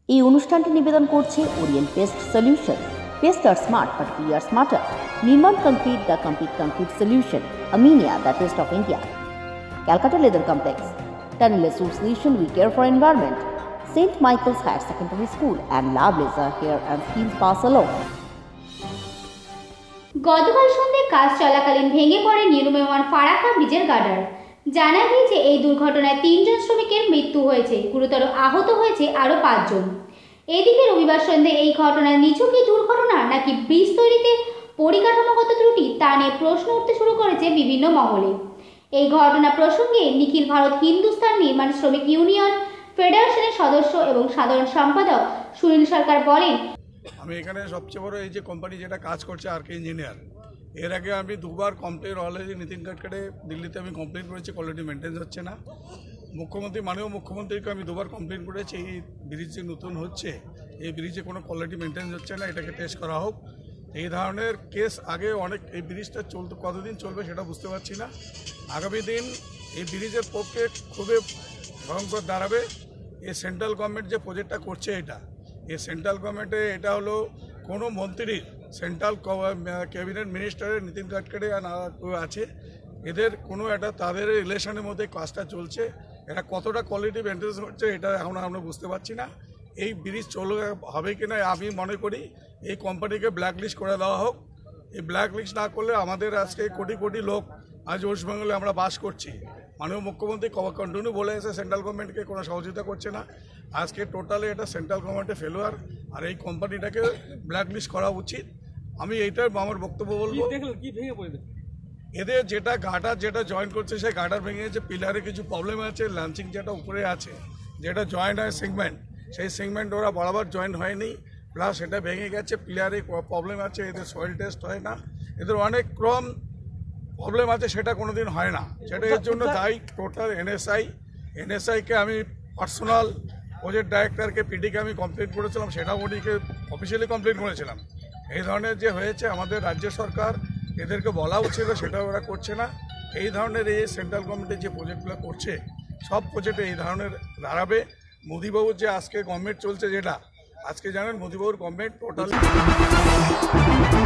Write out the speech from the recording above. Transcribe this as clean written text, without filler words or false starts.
এই অনুষ্ঠানটি নিবেদন করছে ওরিয়েন্ট পেস্ট সলিউশন। পেস্ট আর smart, but we are smarter. Nirman concrete, the complete concrete solution. Aminia, the taste of India. Calcutta Leather Complex, Tunnel Association, we care for environment. St. Michael's Higher Secondary School and Lab Laser Hair and Skin Spa Salon. গতকাল সন্ধ্যায় কাজ চলাকালীন ভেঙে পড়ে নির্মীয়মান ফারাক্কা ব্রিজের গার্ডার। জানা গিয়েছে এই দুর্ঘটনায় 3 জন শ্রমিকের মৃত্যু হয়েছে, গুরুতর আহত হয়েছে আরও 5 জন। এদিকে রবিবার সন্ধ্যায় এই ঘটনার নিছক কি দুর্ঘটনা নাকি ব্রিজ তৈরিতে পরিকাঠামোগত ত্রুটি তা নিয়ে প্রশ্ন উঠতে শুরু করেছে বিভিন্ন মহলে। এই ঘটনা প্রসঙ্গে নিখিল ভারত হিন্দুস্তান নির্মাণ শ্রমিক ইউনিয়ন ফেডারেশনের সদস্য এবং সাধারণ সম্পাদক সুনীল সরকার বলেন, আমি এখানে সবচেয়ে বড় এই যে কোম্পানি যেটা কাজ করছে আর কে ইঞ্জিনিয়ার, এর আগে আমি দুবার কমপ্লেন অলরেডি নীতিন গাডকারি দিল্লিতে আমি কমপ্লেন করেছি, কোয়ালিটি মেনটেন্স হচ্ছে না। মাননীয় মুখ্যমন্ত্রীকে আমি দুবার কমপ্লেন করেছি, এই ব্রিজ যে নতুন হচ্ছে এই ব্রিজে কোনো কোয়ালিটি মেনটেন্স হচ্ছে না, এটাকে টেস্ট করা হোক। এই ধরনের কেস আগে অনেক, এই ব্রিজটা কতদিন চলবে সেটা বুঝতে পারছি না। আগামী দিন এই ব্রিজের পক্ষে খুবই ভয়ঙ্কর দাঁড়াবে। এই সেন্ট্রাল গভর্নমেন্ট যে প্রজেক্টটা করছে এই সেন্ট্রাল গভর্নমেন্টে এটা হলো কোনো মন্ত্রীর, সেন্ট্রাল ক্যাবিনেট মিনিস্টারের নীতিন গাডকারি আর আছে, এদের কোনো একটা তাদের রিলেশনের মধ্যে কাজটা চলছে। এরা কতটা কোয়ালিটি মেনটেন্স হচ্ছে এটা এখন আমরা বুঝতে পারছি না। এই ব্রিজ হবে কিনা আমি মনে করি এই কোম্পানিকে ব্ল্যাকলিস্ট করে দেওয়া হোক। এই ব্ল্যাকলিস্ট না করলে আমাদের আজকে কোটি কোটি লোক আজ ওয়েস্ট বেঙ্গলে আমরা বাস করছি। মাননীয় মুখ্যমন্ত্রী কন্টিনিউ বলে এসে সেন্ট্রাল গভর্নমেন্টকে কোনো সহযোগিতা করছে না। আজকে টোটালি এটা সেন্ট্রাল গভর্নমেন্টের ফেলোয়ার, আর এই কোম্পানিটাকে ব্ল্যাকলিস্ট করা উচিত। আমি এইটাই আমার বক্তব্য বলবো। এদের যেটা গার্ডার যেটা জয়েন করছে সেই গার্ডার ভেঙে গেছে, পিলারে কিছু প্রবলেম আছে, লাঞ্চিং যেটা উপরে আছে যেটা জয়েন্ট হয় সেগমেন্ট, সেই সেগমেন্ট ওরা বরাবর জয়েন্ট হয়নি, প্লাস সেটা ভেঙে গেছে, পিলারে প্রবলেম আছে, এদের সয়েল টেস্ট হয় না, এদের অনেক প্রবলেম আছে, সেটা কোনোদিন হয় না। সেটা এর জন্য দায়ী টোটাল এনএসআইকে আমি পার্সোনাল প্রজেক্ট ডাইরেক্টরকে পিডিকে আমি কমপ্লেন করেছিলাম, সেটাও উনিকে অফিসিয়ালি কমপ্লেন করেছিলাম। এই ধরনের যে হয়েছে আমাদের রাজ্য সরকার এদেরকে বলা উচিত, সেটাও ওরা করছে না। এই ধরনের এই সেন্ট্রাল গভর্নমেন্টের যে প্রজেক্টগুলো করছে সব প্রজেক্টে এই ধরনের দাঁড়াবে। মোদিবাবুর যে আজকে গভর্নমেন্ট চলছে, যেটা আজকে জানেন মোদিবাবুর গভর্নমেন্ট টোটাল